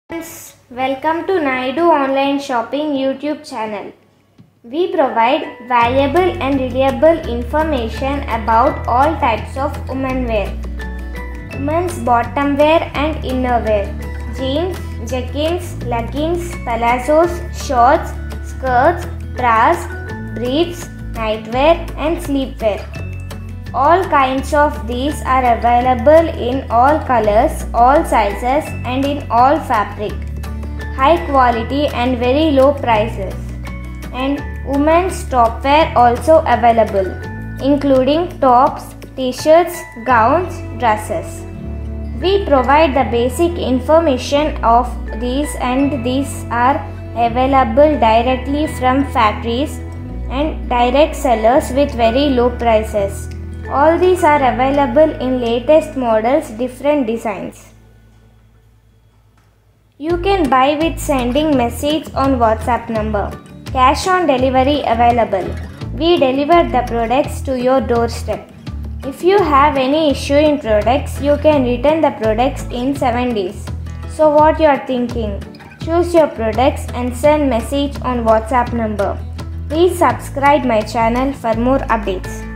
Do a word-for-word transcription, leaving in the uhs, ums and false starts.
Friends, welcome to Naidu Online Shopping YouTube channel. We provide valuable and reliable information about all types of women wear, women's bottom wear and innerwear, jeans, jeggings, leggings, palazzos, shorts, skirts, bras, briefs, nightwear and sleepwear. All kinds of these are available in all colors, all sizes and in all fabric. High quality and very low prices. And women's top wear also available, including tops, t-shirts, gowns, dresses. We provide the basic information of these, and these are available directly from factories and direct sellers with very low prices. All these are available in latest models, different designs. You can buy with sending message on WhatsApp number. Cash on delivery available. We deliver the products to your doorstep. If you have any issue in products, you can return the products in seven days. So what you are thinking? Choose your products and send message on WhatsApp number. Please subscribe my channel for more updates.